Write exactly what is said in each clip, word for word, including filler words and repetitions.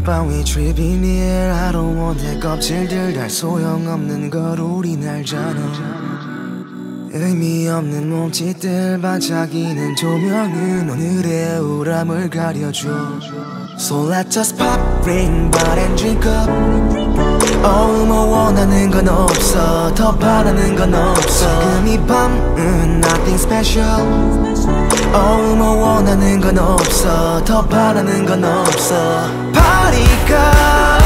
밤이 tripping near I don't want that 껍질들 달 소용없는 걸 우린 알잖아 의미 없는 몸짓들 반짝이는 조명은 오늘의 우울함을 가려줘 So let's just pop, ring, bar and drink up Oh 뭐 원하는 건 없어 더 바라는 건 없어 지금 이 밤은 nothing special Oh 뭐 원하는 건 없어 더 바라는 건 없어 Party girl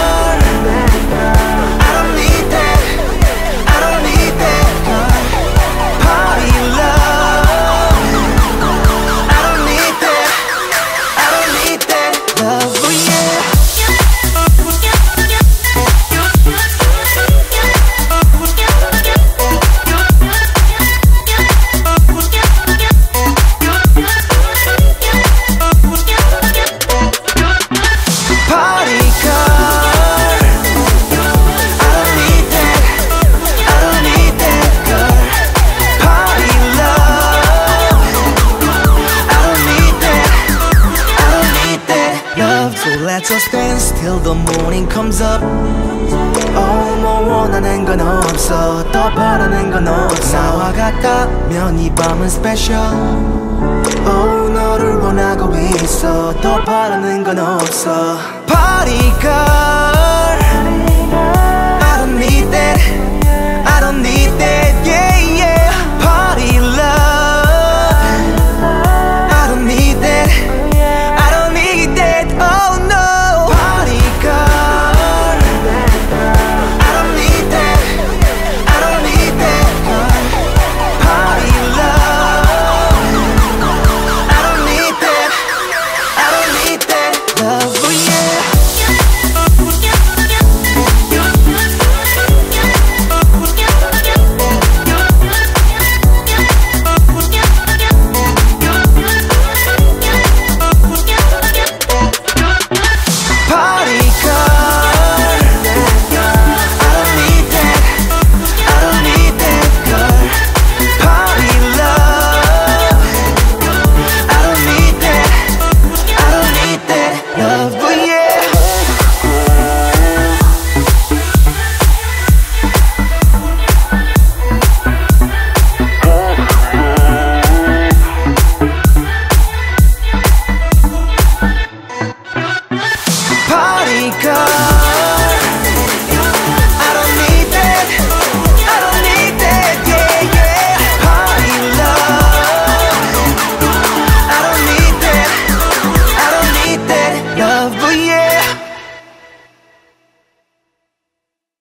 I don't need that I don't need that girl Party love I don't need that I don't need that love oh yeah Let's just dance till the morning comes up Oh 뭐 원하는 건 없어 더 바라는 건 없어 나와 같다면 이 밤은 special Oh 너를 원하고 있어 더 바라는 건 없어 Party girl